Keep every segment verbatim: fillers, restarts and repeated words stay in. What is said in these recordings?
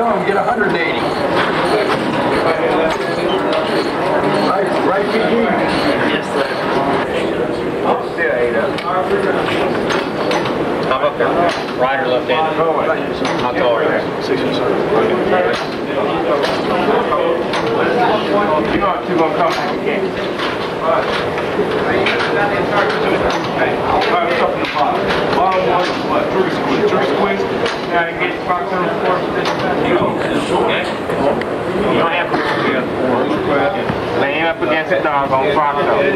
down, get one hundred eighty. Right, right P G. Yes, sir. Still eight up. I'm up there. Right or left handed? How tall are you? Six or seven. You know two gonna come back again. Alright. Alright, what's up in the bottom? Bottom one is what? Trigger squeeze. Trigger squeeze. Now you get box on the floor. Okay. You don't have to be on the floor. Laying up against the dog on front toe.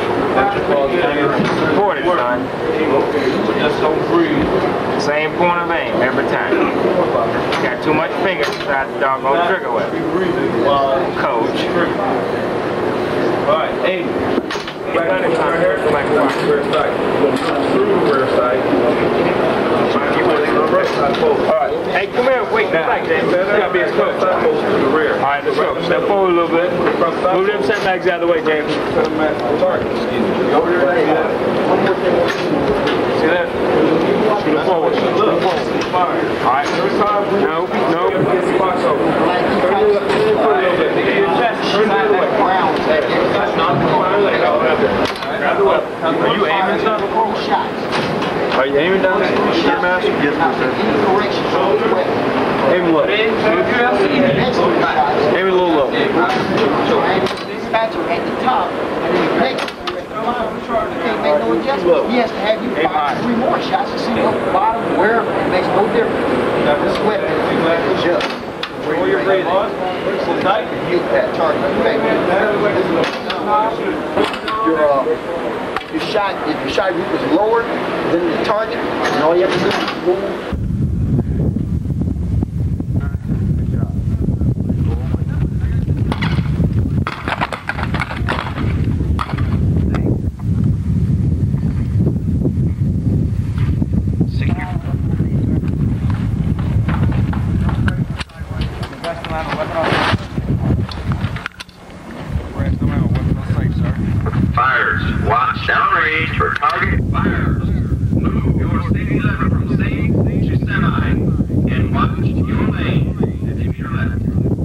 Support it, son. Just don't breathe. Same point of aim every time. Got too much fingers inside the doggone trigger with it. Coach. Alright, aim. Right on the top here. Like rear side. Through rear side. Alright. Hey, come here. Wait, come back, James. That's gotta be as close to the rear. Alright, let's go. Step forward a little bit. Move them setbacks out of the way, James. See that? Scoot forward. Scoot forward. Alright. No, no. Are you aiming something? Are you aiming down your master? Yes, sir. Aim low. Aim a little low. Dispatcher at the top, and then you pick. Can't make no adjustments. He has to have you fire three more shots to see what the bottom, where it makes no difference. This weapon adjust. Where you're breathing. So tight to hit that target. Your uh, your shot, if your shot group is lower than the target, and all you have to do is move. Fires. Watch downrange for target fires. Move your C eleven from C to semi and watch your lane fifty meter left.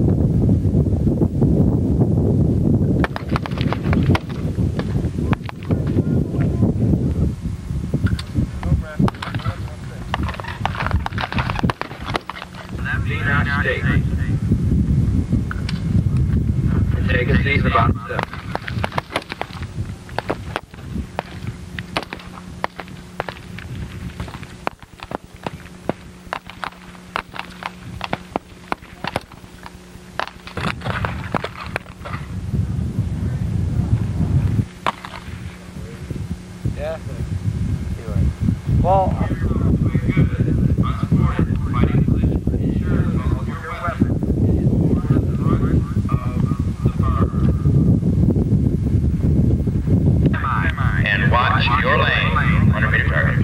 Now stay. Take a seat in the bottom step. Yeah. Well, and watch your lane, one hundred meter target.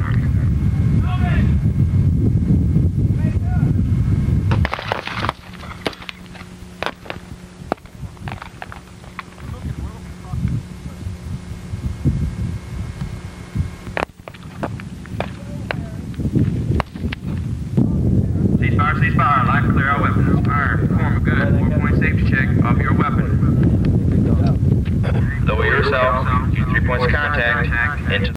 Ceasefire, ceasefire, light clear our weapons. Fire, perform a good four-point safety check of your weapon. Lower yourself, three points of contact, into